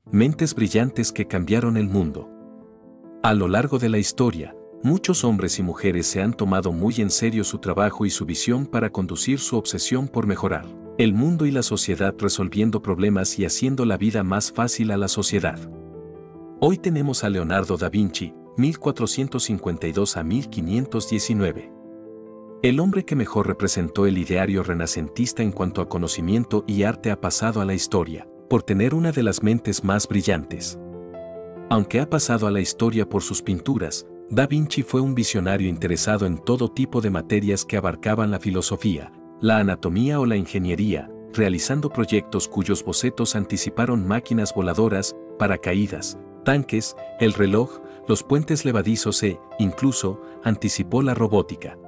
Mentes brillantes que cambiaron el mundo. A lo largo de la historia, muchos hombres y mujeres se han tomado muy en serio su trabajo y su visión para conducir su obsesión por mejorar el mundo y la sociedad, resolviendo problemas y haciendo la vida más fácil a la sociedad. Hoy tenemos a Leonardo da Vinci, 1452 a 1519. El hombre que mejor representó el ideario renacentista en cuanto a conocimiento y arte ha pasado a la historia, por tener una de las mentes más brillantes. Aunque ha pasado a la historia por sus pinturas, Da Vinci fue un visionario interesado en todo tipo de materias que abarcaban la filosofía, la anatomía o la ingeniería, realizando proyectos cuyos bocetos anticiparon máquinas voladoras, paracaídas, tanques, el reloj, los puentes levadizos e, incluso, anticipó la robótica.